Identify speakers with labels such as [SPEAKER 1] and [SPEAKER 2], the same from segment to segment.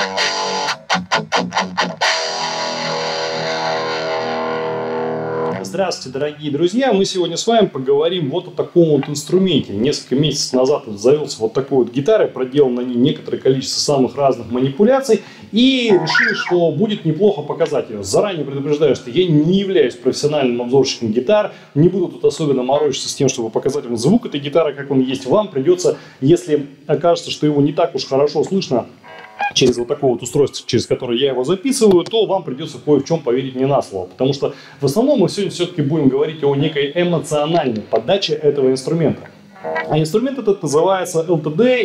[SPEAKER 1] Здравствуйте, дорогие друзья! Мы сегодня с вами поговорим вот о таком вот инструменте. Несколько месяцев назад завелся вот такой вот гитарой, проделал на ней некоторое количество самых разных манипуляций и решил, что будет неплохо показать ее. Заранее предупреждаю, что я не являюсь профессиональным обзорщиком гитар, не буду тут особенно морочиться с тем, чтобы показать вам звук этой гитары, как он есть. Вам придется, если окажется, что его не так уж хорошо слышно, через вот такое вот устройство, через которое я его записываю, то вам придется кое в чем поверить мне на слово. Потому что в основном мы сегодня все-таки будем говорить о некой эмоциональной подаче этого инструмента. А инструмент этот называется LTD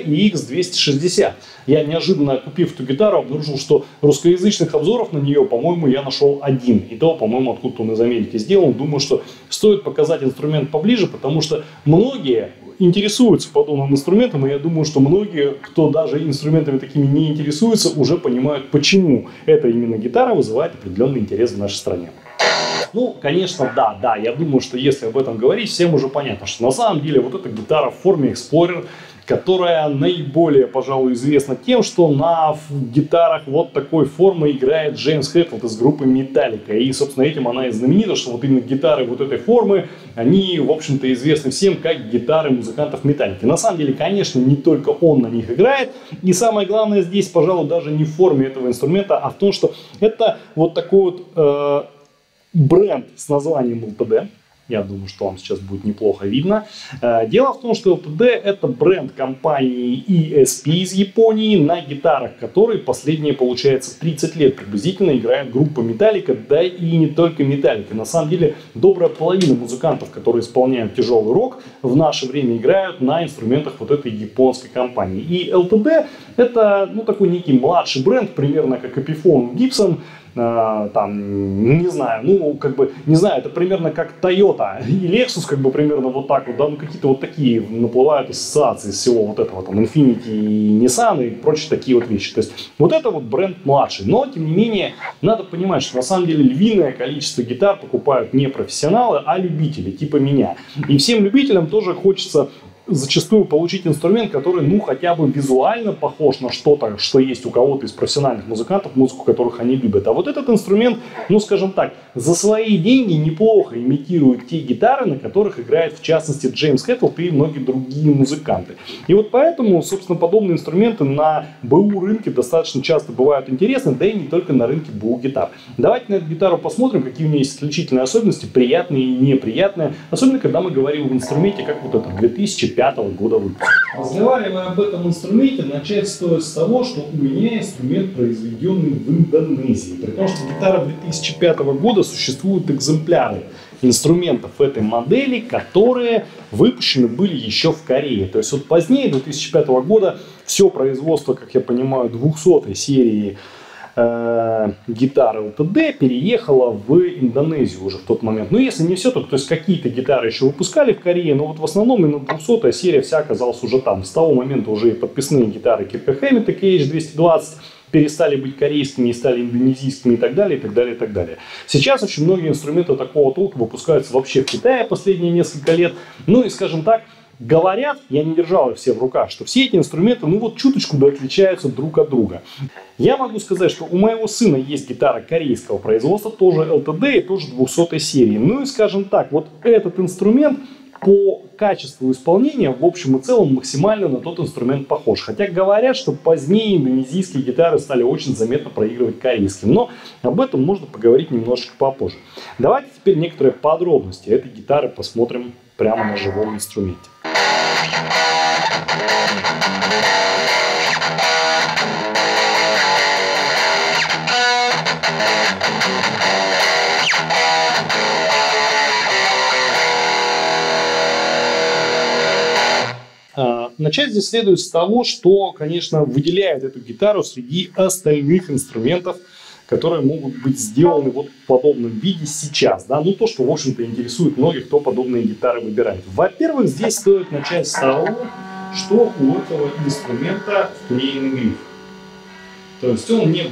[SPEAKER 1] EX260. Я неожиданно, купив эту гитару, обнаружил, что русскоязычных обзоров на нее, по-моему, я нашел один. И то, по-моему, откуда-то он из Америки сделан. Думаю, что стоит показать инструмент поближе, потому что многие интересуются подобным инструментом, и я думаю, что многие, кто даже инструментами такими не интересуется, уже понимают, почему эта именно гитара вызывает определенный интерес в нашей стране. Ну, конечно, да, я думаю, что если об этом говорить, всем уже понятно, что на самом деле вот эта гитара в форме Explorer, которая наиболее, пожалуй, известна тем, что на гитарах вот такой формы играет Джеймс Хэтфилд из группы Metallica. И, собственно, этим она и знаменита, что вот именно гитары вот этой формы, они, в общем-то, известны всем как гитары музыкантов Metallica. На самом деле, конечно, не только он на них играет. И самое главное здесь, пожалуй, даже не в форме этого инструмента, а в том, что это вот такой вот бренд с названием LTD. Я думаю, что вам сейчас будет неплохо видно. Дело в том, что LTD это бренд компании ESP из Японии, на гитарах которой последние, получается, 30 лет приблизительно играет группа Metallica, да и не только Metallica. На самом деле, добрая половина музыкантов, которые исполняют тяжелый рок, в наше время играют на инструментах вот этой японской компании. И LTD это, ну, такой некий младший бренд, примерно как Epiphone Gibson. Там, не знаю, не знаю, это примерно как Toyota и Lexus, как бы примерно вот так вот, да, ну какие-то вот такие наплывают ассоциации из всего вот этого, там, Infiniti и Nissan и прочие такие вот вещи. То есть, вот это вот бренд младший, но, тем не менее, надо понимать, что на самом деле львиное количество гитар покупают не профессионалы, а любители, типа меня. И всем любителям тоже хочется зачастую получить инструмент, который, ну, хотя бы визуально похож на что-то, что есть у кого-то из профессиональных музыкантов, музыку которых они любят. А вот этот инструмент, ну, скажем так, за свои деньги неплохо имитирует те гитары, на которых играет, в частности, Джеймс Хэтфилд и многие другие музыканты. И вот поэтому, собственно, подобные инструменты на БУ рынке достаточно часто бывают интересны, да и не только на рынке БУ гитар. Давайте на эту гитару посмотрим, какие у нее есть отличительные особенности, приятные и неприятные, особенно когда мы говорим об инструменте, как вот это, 2005 года выпуска. Разговаривая об этом инструменте, начать стоит с того, что у меня инструмент произведенный в Индонезии. При том, что гитара 2005 года существуют экземпляры инструментов этой модели, которые выпущены были еще в Корее. То есть вот позднее, 2005 года, все производство, как я понимаю, 200-й серии гитары LTD переехала в Индонезию уже в тот момент. Ну, если не все, то есть какие-то гитары еще выпускали в Корее, но вот в основном именно 200-я серия вся оказалась уже там. С того момента уже и подписные гитары Kirk Hammett KH220 перестали быть корейскими и стали индонезийскими и так далее, и так далее, и так далее. Сейчас очень многие инструменты такого толка выпускаются вообще в Китае последние несколько лет. Ну и, скажем так, говорят, я не держал их все в руках, что все эти инструменты, ну вот чуточку да отличаются друг от друга. Я могу сказать, что у моего сына есть гитара корейского производства, тоже LTD и тоже 200-й серии. Ну и, скажем так, вот этот инструмент по качеству исполнения в общем и целом максимально на тот инструмент похож. Хотя говорят, что позднее индонезийские гитары стали очень заметно проигрывать корейским. Но об этом можно поговорить немножечко попозже. Давайте теперь некоторые подробности этой гитары посмотрим прямо на живом инструменте. Начать здесь следует с того, что, конечно, выделяет эту гитару среди остальных инструментов, которые могут быть сделаны вот в подобном виде сейчас. Да? Ну, то, что, в общем-то, интересует многих, кто подобные гитары выбирает. Во-первых, здесь стоит начать с того, что у этого инструмента вклеенный гриф. То есть он не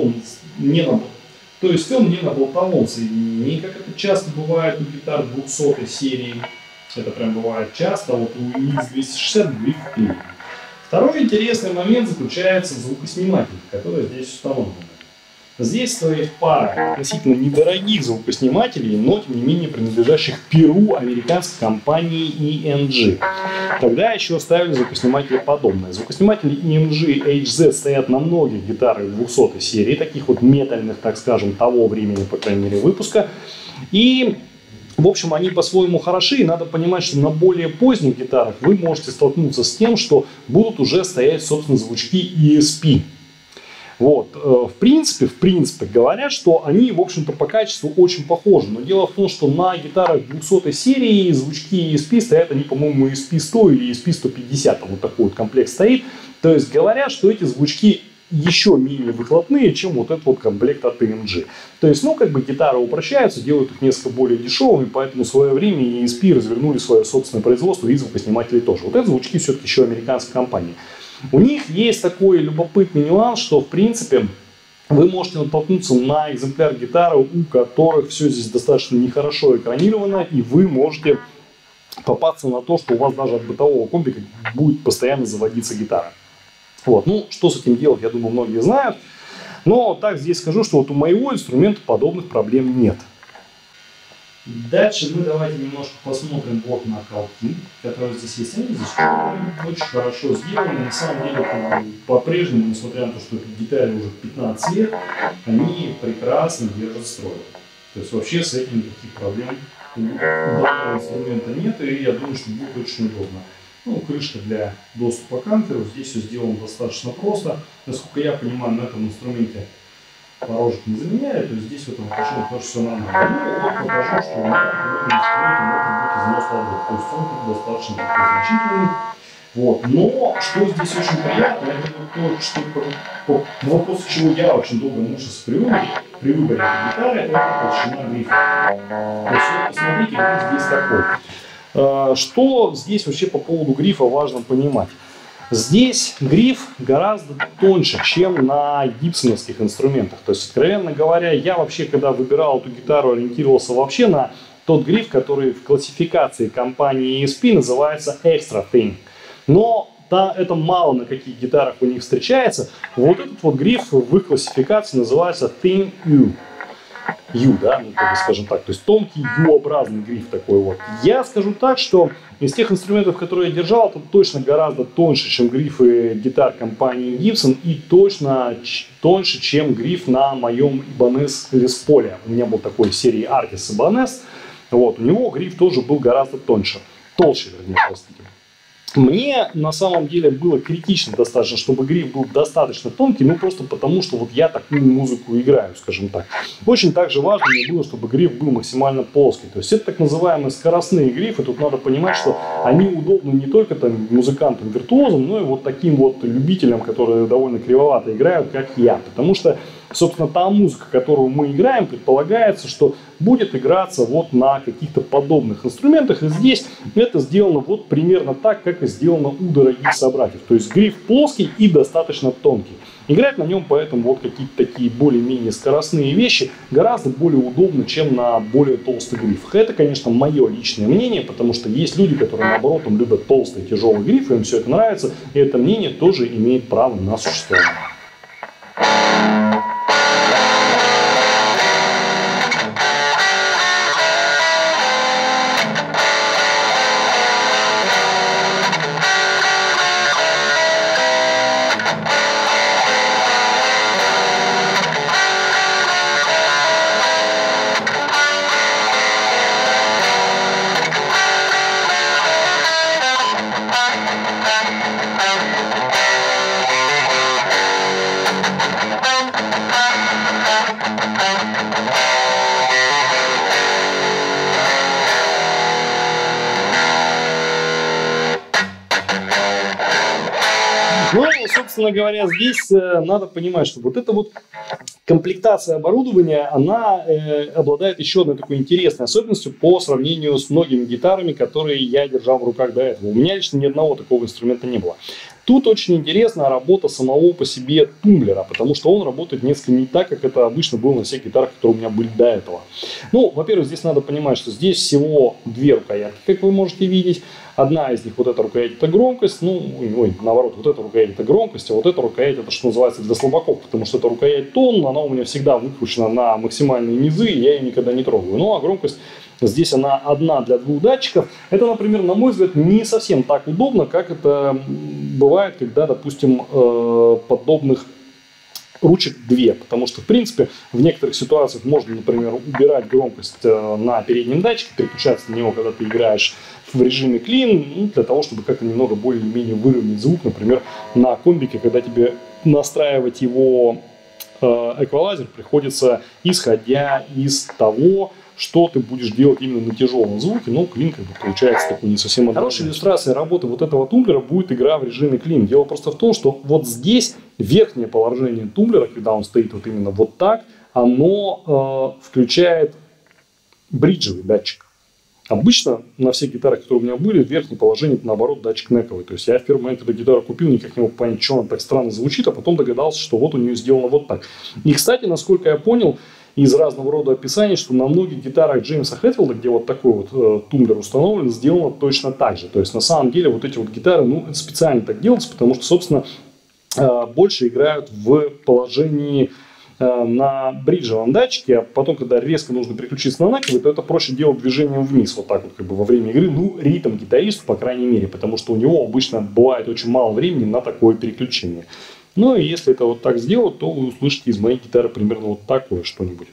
[SPEAKER 1] на болтоволце, не как это часто бывает у гитар 200-й серии. Это прям бывает часто, вот у EX260 гриф вклеен. Второй интересный момент заключается в звукоснимателе, который здесь установлен. Здесь стоит пара относительно недорогих звукоснимателей, но тем не менее принадлежащих Перу американской компании EMG. Тогда еще ставили звукосниматели подобные. Звукосниматели EMG HZ стоят на многих гитарах 200 серии, таких вот метальных, так скажем, того времени, по крайней мере, выпуска. И в общем, они по-своему хороши, и надо понимать, что на более поздних гитарах вы можете столкнуться с тем, что будут уже стоять, собственно, звучки ESP. Вот. В принципе, говорят, что они, в общем-то, по качеству очень похожи. Но дело в том, что на гитарах 200 серии звучки ESP стоят, они, по-моему, ESP-100 или ESP-150. Вот такой вот комплект стоит. То есть говорят, что эти звучки еще менее выхлопные, чем вот этот вот комплект от EMG. То есть, ну, как бы гитары упрощаются, делают их несколько более дешевыми, поэтому в свое время ESP развернули свое собственное производство и звукосниматели тоже. Вот это звучки все-таки еще американской компании. У них есть такой любопытный нюанс, что в принципе вы можете натолкнуться на экземпляр гитары, у которых все здесь достаточно нехорошо экранировано, и вы можете попасться на то, что у вас даже от бытового комбика будет постоянно заводиться гитара. Вот. Ну, что с этим делать, я думаю, многие знают. Но так здесь скажу, что вот у моего инструмента подобных проблем нет. Дальше мы давайте немножко посмотрим вот на колки, которые здесь есть. Они здесь очень хорошо сделаны. На самом деле, по-прежнему, несмотря на то, что этой гитаре уже 15 лет, они прекрасно держат строй. То есть вообще с этим никаких проблем у данного инструмента нет, и я думаю, что будет очень удобно. Ну, крышка для доступа к амперу. Здесь все сделано достаточно просто. Насколько я понимаю, на этом инструменте порожек не заменяет, то есть здесь в этом отношении тоже все нормально. Ну, вот покажу, что на этом инструменте может быть износ ладов. То есть он тут достаточно такой значительный. Вот. Но что здесь очень приятно, это то, что по вопросу, чего я очень долго мучился при выборе этой гитары, это толщина грифа. То есть вот посмотрите, гриф здесь такой. Что здесь вообще по поводу грифа важно понимать? Здесь гриф гораздо тоньше, чем на гибсоновских инструментах. То есть, откровенно говоря, я вообще, когда выбирал эту гитару, ориентировался вообще на тот гриф, который в классификации компании ESP называется Extra Thin. Но это мало на каких гитарах у них встречается. Вот этот вот гриф в их классификации называется Thin U. U, да, ну, как бы скажем так, то есть тонкий U-образный гриф такой вот. Я скажу так, что из тех инструментов, которые я держал, это точно гораздо тоньше, чем грифы гитар компании Gibson, и точно тоньше, чем гриф на моем Ibanez Les Paul. У меня был такой серии Artis Ibanez, вот, у него гриф тоже был гораздо толще, вернее, простите. Мне на самом деле было критично достаточно, чтобы гриф был достаточно тонкий, ну просто потому, что вот я такую музыку играю, скажем так. Очень также важно мне было, чтобы гриф был максимально плоский. То есть это так называемые скоростные грифы. Тут надо понимать, что они удобны не только там музыкантам-виртуозам, но и вот таким вот любителям, которые довольно кривовато играют, как я. Потому что, собственно, та музыка, которую мы играем, предполагается, что будет играться вот на каких-то подобных инструментах. И здесь это сделано вот примерно так, как и сделано у дорогих собратьев. То есть гриф плоский и достаточно тонкий. Играть на нем поэтому вот какие-то такие более-менее скоростные вещи гораздо более удобно, чем на более толстых грифах. Это, конечно, мое личное мнение, потому что есть люди, которые, наоборот, любят толстые тяжелые грифы, им все это нравится, и это мнение тоже имеет право на существование. Ну, собственно говоря, здесь надо понимать, что вот эта вот комплектация оборудования, она обладает еще одной такой интересной особенностью по сравнению с многими гитарами, которые я держал в руках до этого. У меня лично ни одного такого инструмента не было. Тут очень интересна работа самого по себе тумблера, потому что он работает несколько не так, как это обычно было на всех гитарах, которые у меня были до этого. Ну, во-первых, здесь надо понимать, что здесь всего две рукоятки, как вы можете видеть. Одна из них, вот эта рукоять, это громкость, наоборот, вот эта рукоять, это громкость, а вот эта рукоять, это что называется для слабаков, потому что эта рукоять тон, она у меня всегда выкручена на максимальные низы, и я ее никогда не трогаю. Ну, а громкость здесь она одна для 2 датчиков. Это, например, на мой взгляд, не совсем так удобно, как это бывает, когда, допустим, подобных ручек 2, потому что, в принципе, в некоторых ситуациях можно, например, убирать громкость на переднем датчике, переключаться на него, когда ты играешь в режиме clean, для того, чтобы как-то немного более-менее выровнять звук, например, на комбике, когда тебе настраивать его эквалайзер приходится исходя из того, что ты будешь делать именно на тяжелом звуке, но клин как бы получается такой не совсем однозначный. Хорошей иллюстрацией работы вот этого тумблера будет игра в режиме клин. Дело просто в том, что вот здесь верхнее положение тумблера, когда он стоит вот именно вот так, оно включает бриджевый датчик. Обычно на всех гитарах, которые у меня были, в верхнем положении наоборот датчик нековый. То есть я в первый момент эту гитару купил, никак не мог понять, что она так странно звучит, а потом догадался, что вот у нее сделано вот так. И, кстати, насколько я понял из разного рода описаний, что на многих гитарах Джеймса Хэтфилда, где вот такой вот тумблер установлен, сделано точно так же. То есть на самом деле вот эти вот гитары, специально так делаются, потому что, собственно, больше играют в положении на бриджевом датчике, а потом, когда резко нужно переключиться на нековый, то это проще делать движением вниз, вот так вот как бы во время игры, ритм гитаристу, по крайней мере, потому что у него обычно бывает очень мало времени на такое переключение. Ну и если это вот так сделать, то вы услышите из моей гитары примерно вот такое что-нибудь.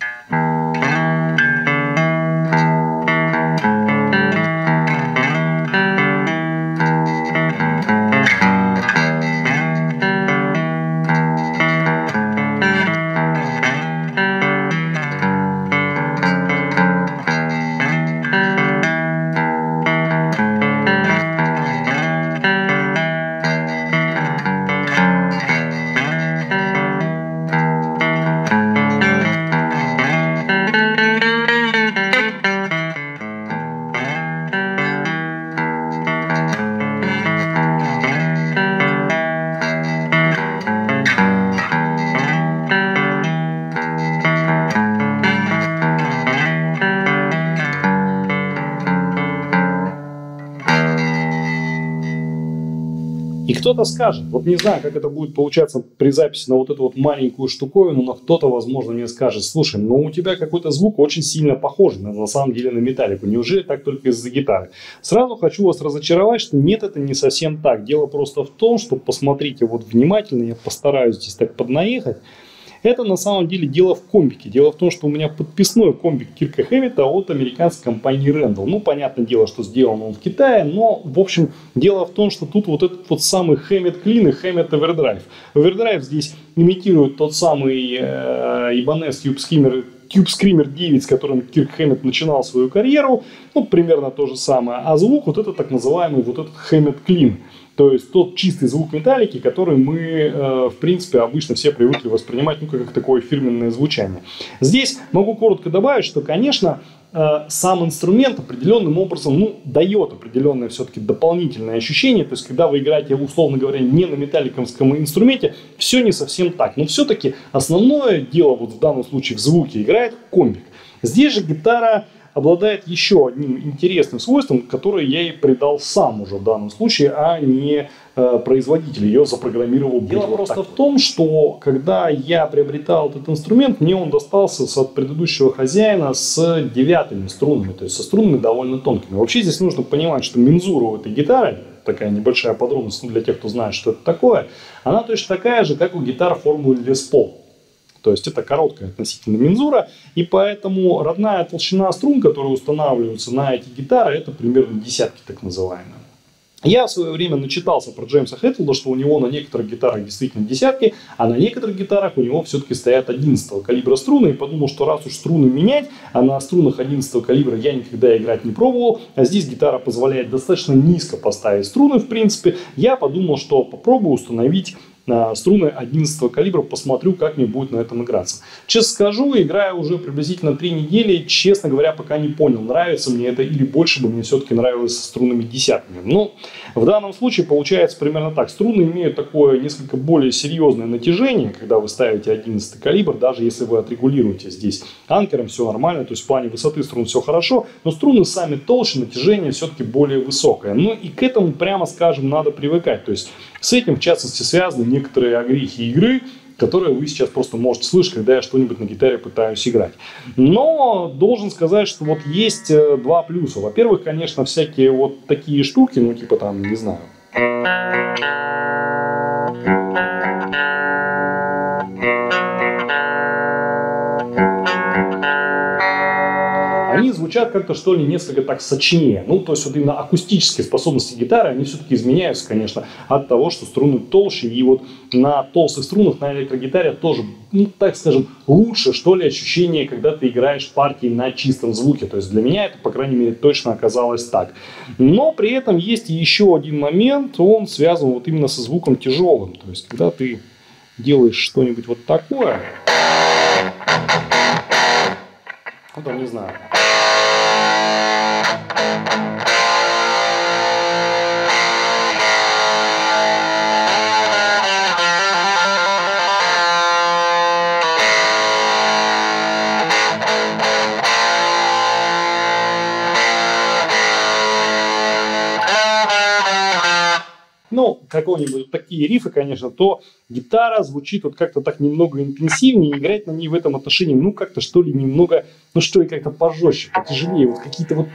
[SPEAKER 1] И кто-то скажет, вот не знаю, как это будет получаться при записи на вот эту вот маленькую штуковину, но кто-то, возможно, мне скажет: слушай, у тебя какой-то звук очень сильно похожий на самом деле на металлику. Неужели так только из-за гитары? Сразу хочу вас разочаровать, что нет, это не совсем так. Дело просто в том, что посмотрите вот внимательно, я постараюсь здесь так поднаехать. Это на самом деле дело в комбике. Дело в том, что у меня подписной комбик Кирка Хэммета от американской компании Randall. Понятное дело, что сделан он в Китае, но, в общем, дело в том, что тут вот этот вот самый Hammett Clean и Hammett Overdrive. Overdrive здесь имитирует тот самый Ibanez Tube Screamer 9, с которым Кирк Хэммет начинал свою карьеру. Примерно то же самое. А звук вот это так называемый вот этот Hammett Clean. То есть тот чистый звук металлики, который мы, в принципе, обычно все привыкли воспринимать как такое фирменное звучание. Здесь могу коротко добавить, что, конечно, сам инструмент определенным образом дает определенное все-таки дополнительное ощущение. То есть когда вы играете, условно говоря, не на металликомском инструменте, все не совсем так. Но все-таки основное дело вот в данном случае в звуке играет комбик. Здесь же гитара обладает еще одним интересным свойством, которое я ей придал сам уже в данном случае, а не производитель ее запрограммировал. Дело просто в том, что когда я приобретал этот инструмент, мне он достался от предыдущего хозяина с 9-ми струнами, то есть со струнами довольно тонкими. Вообще здесь нужно понимать, что мензура у этой гитары, такая небольшая подробность для тех, кто знает, что это такое, она точно такая же, как у гитар формулы Les Paul. То есть это короткая относительно мензура, и поэтому родная толщина струн, которые устанавливаются на эти гитары, это примерно десятки так называемые. Я в свое время начитался про Джеймса Хэтфилда, что у него на некоторых гитарах действительно десятки, а на некоторых гитарах у него все-таки стоят 11-го калибра струны, и подумал, что раз уж струны менять, а на струнах 11-го калибра я никогда играть не пробовал, а здесь гитара позволяет достаточно низко поставить струны, в принципе, я подумал, что попробую установить струны 11 калибра, посмотрю, как мне будет на этом играться. Честно скажу, играю уже приблизительно 3 недели, честно говоря, пока не понял, нравится мне это или больше бы мне все-таки нравилось со струнами десятками. Но В данном случае получается примерно так. Струны имеют такое несколько более серьезное натяжение, когда вы ставите 11 калибр, даже если вы отрегулируете здесь анкером, все нормально, то есть в плане высоты струн все хорошо, но струны сами толще, натяжение все-таки более высокое. Ну и к этому, прямо скажем, надо привыкать. То есть с этим, в частности, связаны некоторые огрехи игры, которые вы сейчас просто можете слышать, когда я что-нибудь на гитаре пытаюсь играть. Но должен сказать, что вот есть два плюса. Во-первых, конечно, всякие вот такие штуки, ну типа там, не знаю. Они звучат как-то, что ли, несколько так сочнее. Ну, то есть, вот именно акустические способности гитары, они все-таки изменяются, конечно, от того, что струны толще. И вот на толстых струнах, на электрогитаре тоже, ну, так скажем, лучше, что ли, ощущение, когда ты играешь партии на чистом звуке. То есть, для меня это, по крайней мере, точно оказалось так. Но при этом есть еще один момент, он связан вот именно со звуком тяжелым. То есть, когда ты делаешь что-нибудь вот такое, ну, там, не знаю. Ну, какого-нибудь такие рифы, конечно, то гитара звучит вот как-то так немного интенсивнее, и играть на ней в этом отношении, ну, как-то что ли немного, ну, что ли, как-то пожестче, потяжелее, вот какие-то вот...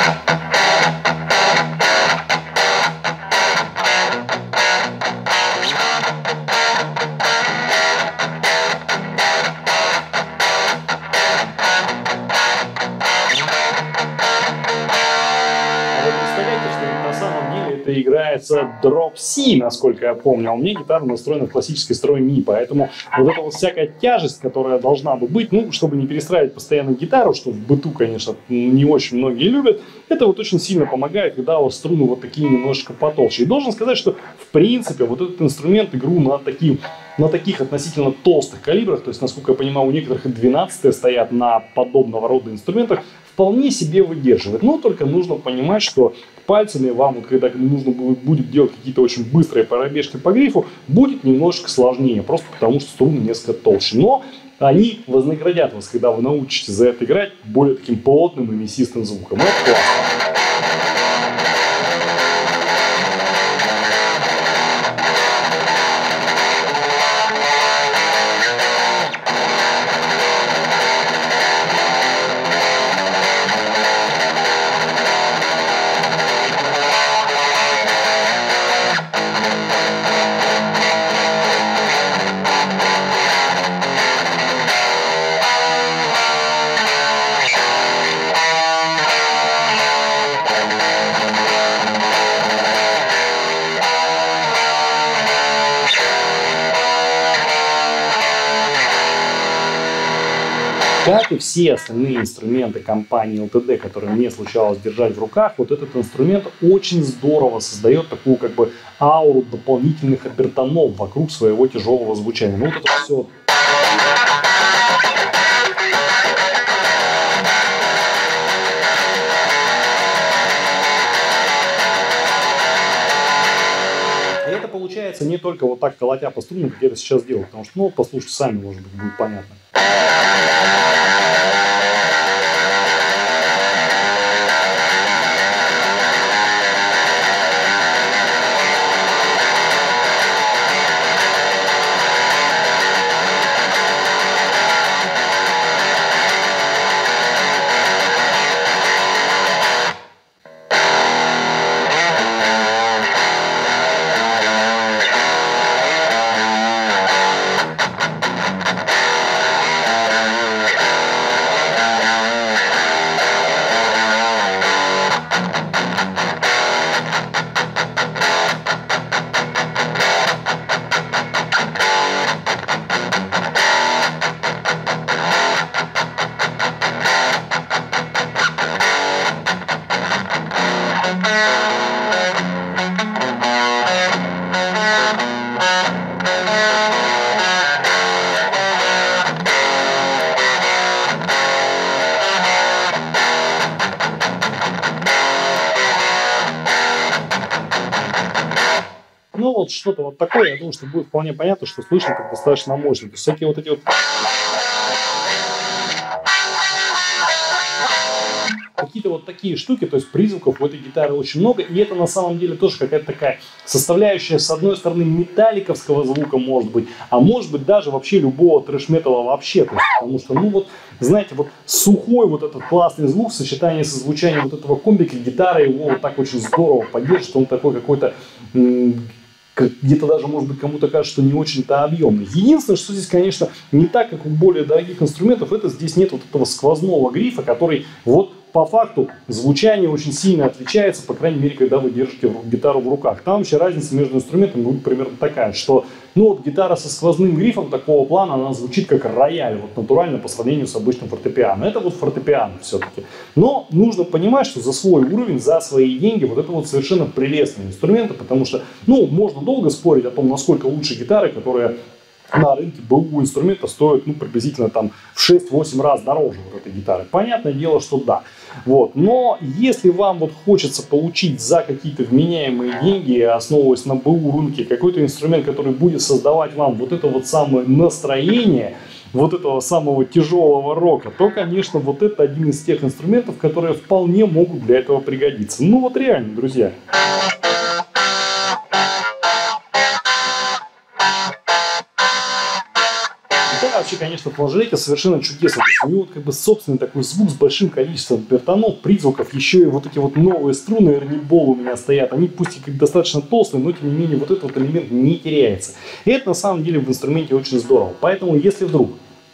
[SPEAKER 1] Играется дроп C, насколько я помню, а у меня гитара настроена в классической строй ми, поэтому вот эта вот всякая тяжесть, которая должна бы быть, ну, чтобы не перестраивать постоянно гитару, что в быту, конечно, не очень многие любят, это вот очень сильно помогает, когда у вас струны вот такие немножечко потолще. И должен сказать, что в принципе вот этот инструмент игру на таких относительно толстых калибрах, то есть, насколько я понимаю, у некоторых и 12 стоят на подобного рода инструментах, вполне себе выдерживает. Но только нужно понимать, что пальцами вам, вот, когда нужно будет делать какие-то очень быстрые пробежки по грифу, будет немножко сложнее, просто потому что струны несколько толще. Но они вознаградят вас, когда вы научитесь за это играть более таким плотным и мясистым звуком. Это классно. Как и все остальные инструменты компании LTD, которые мне случалось держать в руках, вот этот инструмент очень здорово создает такую как бы ауру дополнительных обертонов вокруг своего тяжелого звучания. Ну вот это все. И это получается не только вот так колотя по струнам, как я это сейчас делаю, потому что, ну, послушайте сами, может быть, будет понятно. вот что-то вот такое, я думаю, что будет вполне понятно, что слышно как достаточно мощно. То есть всякие вот эти вот какие-то вот такие штуки, то есть призвуков у этой гитары очень много, и это на самом деле тоже какая-то такая составляющая, с одной стороны, металликовского звука может быть, а может быть даже вообще любого трэш-металла вообще, то есть, потому что, ну вот, знаете, вот сухой вот этот классный звук в сочетании со звучанием вот этого комбика, гитара его вот так очень здорово поддержит, он такой какой-то где-то даже, может быть, кому-то кажется, что не очень-то объемный. Единственное, что здесь, конечно, не так, как у более дорогих инструментов, это здесь нет вот этого сквозного грифа, который вот по факту звучание очень сильно отличается, по крайней мере, когда вы держите гитару в руках. Там вообще разница между инструментами будет примерно такая, что ну вот гитара со сквозным грифом такого плана, она звучит как рояль, вот натурально по сравнению с обычным фортепиано. Это вот фортепиано все-таки. Но нужно понимать, что за свой уровень, за свои деньги, вот это вот совершенно прелестные инструменты, потому что, ну, можно долго спорить о том, насколько лучше гитары, которые на рынке БУ инструмента стоят, ну, приблизительно там в 6-8 раз дороже вот этой гитары. Понятное дело, что да. Вот. Но если вам вот хочется получить за какие-то вменяемые деньги, основываясь на БУ рынке, какой-то инструмент, который будет создавать вам вот это вот самое настроение, вот этого самого тяжелого рока, то, конечно, вот это один из тех инструментов, которые вполне могут для этого пригодиться. Ну вот реально, друзья. Да, вообще, конечно, флажолетия совершенно чудесно. То есть у него вот как бы собственный такой звук с большим количеством бертонов, призвуков, еще и вот эти вот новые струны эрнибол у меня стоят. Они пусть и как достаточно толстые, но тем не менее вот этот вот элемент не теряется. И это на самом деле в инструменте очень здорово. Поэтому если вдруг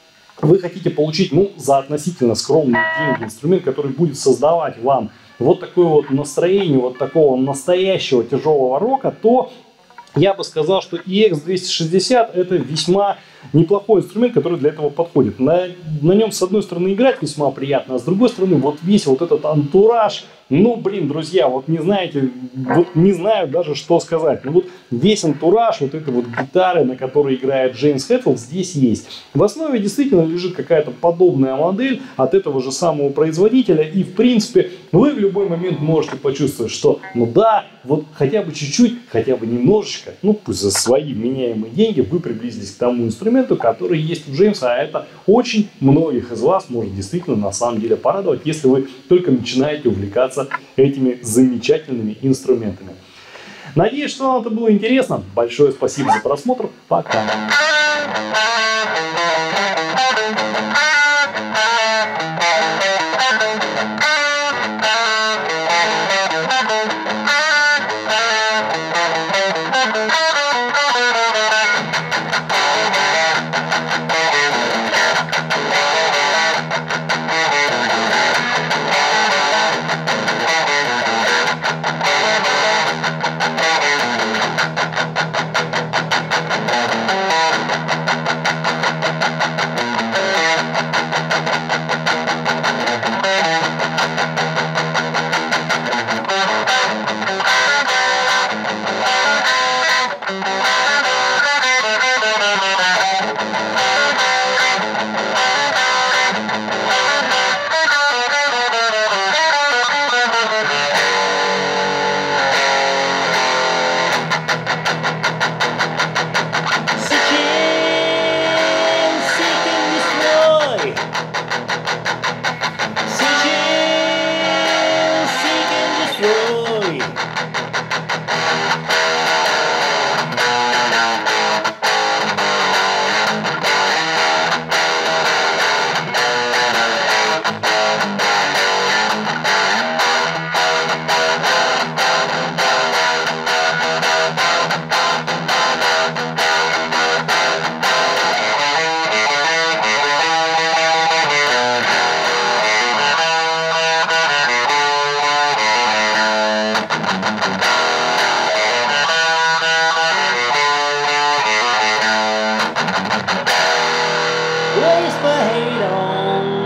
[SPEAKER 1] вы хотите получить, ну, за относительно скромные деньги инструмент, который будет создавать вам вот такое вот настроение, вот такого настоящего тяжелого рока, то я бы сказал, что EX260 это весьма неплохой инструмент, который для этого подходит. На нем, с одной стороны, играть весьма приятно, а с другой стороны, вот весь вот этот антураж, ну, блин, друзья, вот не знаете, вот не знаю даже, что сказать. Ну, вот весь антураж вот этой вот гитары, на которой играет Джеймс Хэтфилд, здесь есть. В основе действительно лежит какая-то подобная модель от этого же самого производителя, и, в принципе, вы в любой момент можете почувствовать, что, ну да, вот хотя бы чуть-чуть, хотя бы немножечко, ну, пусть за свои вменяемые деньги вы приблизились к тому инструменту, который есть у Джеймса, а это очень многих из вас может действительно на самом деле порадовать, если вы только начинаете увлекаться этими замечательными инструментами. Надеюсь, что вам это было интересно. Большое спасибо за просмотр. Пока.
[SPEAKER 2] Waste my hate on